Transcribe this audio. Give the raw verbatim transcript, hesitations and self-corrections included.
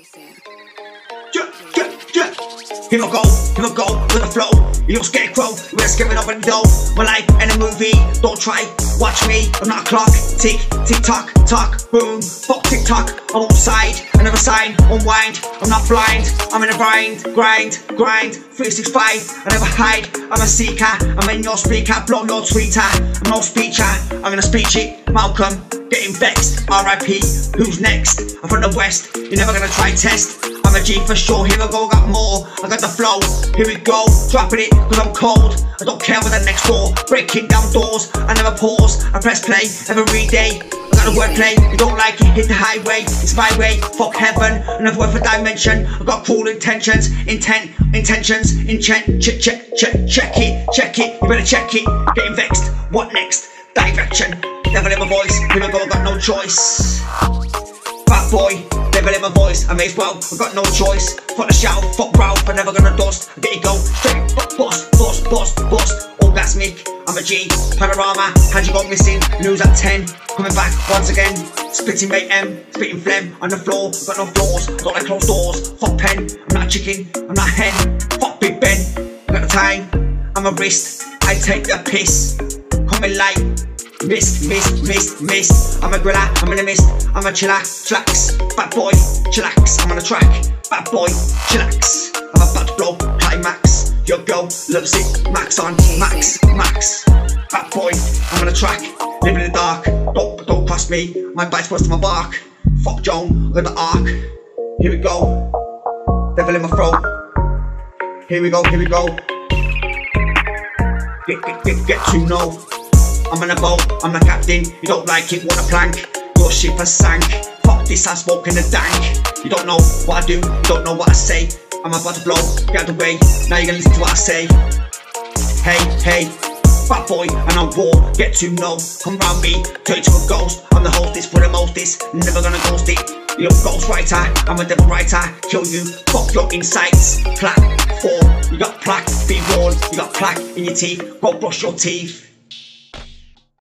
Yeah, yeah, yeah. Here I go, here I go with the flow. You little scarecrow, we're giving up and dough. My life in a movie, don't try, watch me. I'm not a clock, tick, tick tock, tock, boom. Fuck tick tock, I'm outside, I never sign, unwind. I'm not blind, I'm in a grind, grind, grind. three sixty-five, I never hide, I'm a seeker. I'm in your speaker, blow your tweeter. I'm no speecher, I'm gonna speech it. Malcolm, getting vexed, R I P, who's next? I'm from the west, you're never gonna try test. I'm a G for sure, here I go, got more. I got the flow, here we go. Dropping it, cause I'm cold. I don't care what the next door. Breaking down doors, I never pause. I press play every day. I got a wordplay, you don't like it, hit the highway. It's my way, fuck heaven. Another word for dimension. I got cruel intentions, intent, intentions, intent. Check, check, check, check it, check it. You better check it. Getting vexed, what next? Direction, never let my voice. Here I go, got no choice. Fat boy, never let my voice. I may as well, I got no choice. Fuck the shout, fuck Ralph, I'm never gonna dust. There you go, straight, fuck bust, bust, bust, bust. Orgasmic, I'm a G, panorama. How'd you go missing? News at ten. Coming back once again. Splitting mate M, spitting phlegm on the floor. Got no flaws, don't like closed doors. Fuck pen, I'm not a chicken, I'm not a hen. Fuck Big Ben, I got the time, I'm a wrist. I take the piss, coming light. Mist, mist, mist, mist. I'm a gorilla, I'm in a mist. I'm a chilla, chillax. Bad boy, chillax. I'm on the track. Bad boy, chillax. I'm about to blow, climax. Your girl loves it. Max on, max, max. Bad boy, I'm on the track. Living in the dark. Don't, don't pass me. My bite's worse than my bark. Fuck Joan, with the arc. Here we go. Devil in my throat. Here we go, here we go. Get, get, get, get to know. I'm on a boat, I'm the captain. You don't like it, want a plank. Your ship has sank. Fuck this, I'm smoking the dank. You don't know what I do, you don't know what I say. I'm about to blow, get out of the way. Now you're gonna listen to what I say. Hey, hey, fat boy, and I'm war, get to know. Come round me, turn you to a ghost. I'm the hostess for the mostest, never gonna ghost it. You look ghost writer, I'm a devil writer. Kill you, fuck your insights. Plaque, four, you got plaque, be warned. You got plaque in your teeth, go brush your teeth.